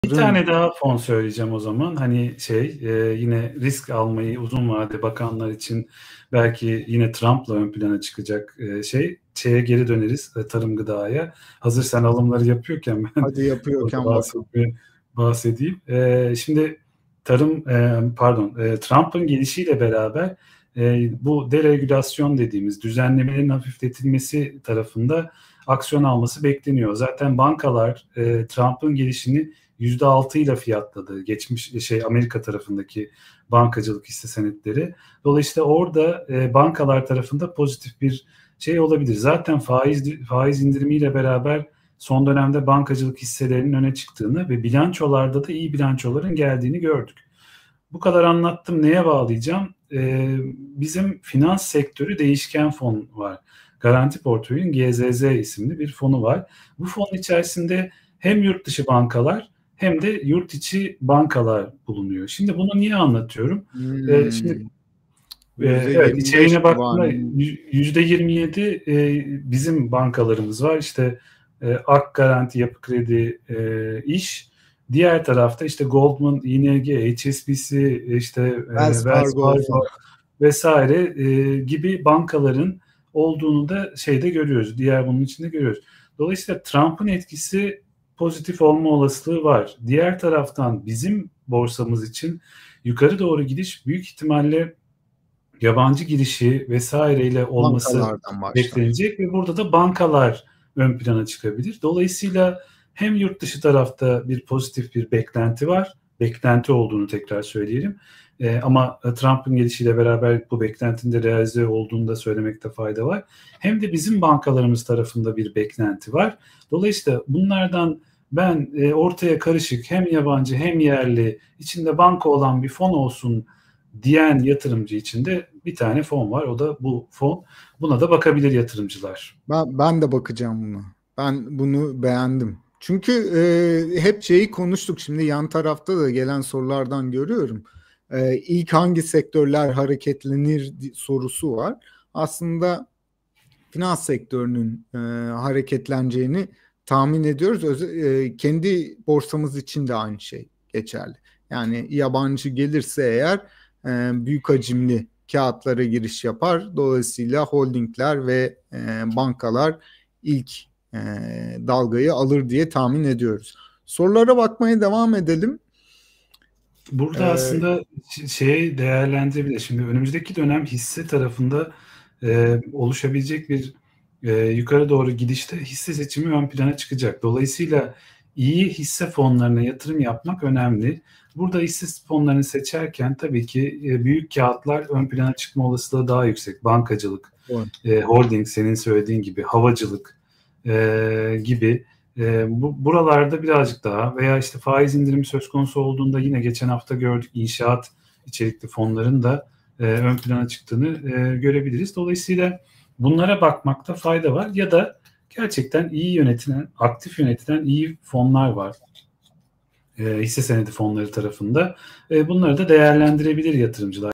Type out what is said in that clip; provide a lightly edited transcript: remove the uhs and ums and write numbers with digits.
Bir tane daha fon söyleyeceğim o zaman. Hani yine risk almayı uzun vade bakanlar için belki yine Trump'la ön plana çıkacak şeye geri döneriz, tarım gıdaya. Hazır sen alımları yapıyorken ben Hadi yapıyorken bakalım. bahsedeyim. Şimdi Trump'ın gelişiyle beraber bu deregülasyon dediğimiz düzenlemelerin hafifletilmesi tarafında aksiyon alması bekleniyor. Zaten bankalar Trump'ın gelişini %6 ile fiyatladı. Amerika tarafındaki bankacılık hisse senetleri. Dolayısıyla orada bankalar tarafında pozitif bir şey olabilir. Zaten faiz indirimiyle beraber son dönemde bankacılık hisselerinin öne çıktığını ve bilançolarda da iyi bilançoların geldiğini gördük. Bu kadar anlattım. Neye bağlayacağım? Bizim finans sektörü değişken fon var. Garanti Portföy'ün GZZ isimli bir fonu var. Bu fonun içerisinde hem yurt dışı bankalar hem de yurt içi bankalar bulunuyor. Şimdi bunu niye anlatıyorum? Şimdi evet, içeriğine baktığımda %27 bizim bankalarımız var. İşte Ak Garanti, Yapı Kredi, İş. Diğer tarafta işte Goldman, ING, HSBC, işte Wells Fargo vesaire gibi bankaların olduğunu da görüyoruz. Diğer bunun içinde görüyoruz. Dolayısıyla Trump'ın etkisi pozitif olma olasılığı var. Diğer taraftan bizim borsamız için yukarı doğru gidiş büyük ihtimalle yabancı girişi vesaireyle olması beklenecek ve burada da bankalar ön plana çıkabilir. Dolayısıyla hem yurt dışı tarafta bir pozitif bir beklenti var. Beklenti olduğunu tekrar söyleyelim. Ama Trump'ın gelişiyle beraber bu beklentinin de realize olduğunu da söylemekte fayda var. Hem de bizim bankalarımız tarafında bir beklenti var. Dolayısıyla bunlardan ben ortaya karışık hem yabancı hem yerli içinde banka olan bir fon olsun diyen yatırımcı için de bir tane fon var. O da bu fon. Buna da bakabilir yatırımcılar. Ben de bakacağım buna. Ben bunu beğendim. Çünkü hep şeyi konuştuk. Şimdi yan tarafta da gelen sorulardan görüyorum. İlk hangi sektörler hareketlenir sorusu var. Aslında finans sektörünün hareketleneceğini tahmin ediyoruz. Kendi borsamız için de aynı şey geçerli. Yani yabancı gelirse eğer büyük hacimli kağıtlara giriş yapar. Dolayısıyla holdingler ve bankalar ilk dalgayı alır diye tahmin ediyoruz. Sorulara bakmaya devam edelim. Burada aslında değerlendirebilir. Şimdi önümüzdeki dönem hisse tarafında oluşabilecek bir yukarı doğru gidişte hisse seçimi ön plana çıkacak. Dolayısıyla iyi hisse fonlarına yatırım yapmak önemli. Burada hisse fonlarını seçerken tabii ki büyük kağıtlar ön plana çıkma olasılığı daha yüksek. Bankacılık, holding senin söylediğin gibi, havacılık gibi buralarda birazcık daha veya işte faiz indirimi söz konusu olduğunda yine geçen hafta gördük inşaat içerikli fonların da ön plana çıktığını görebiliriz. Dolayısıyla bunlara bakmakta fayda var ya da gerçekten iyi yönetilen, aktif yönetilen iyi fonlar var. Hisse senedi fonları tarafında. Bunları da değerlendirebilir yatırımcılar.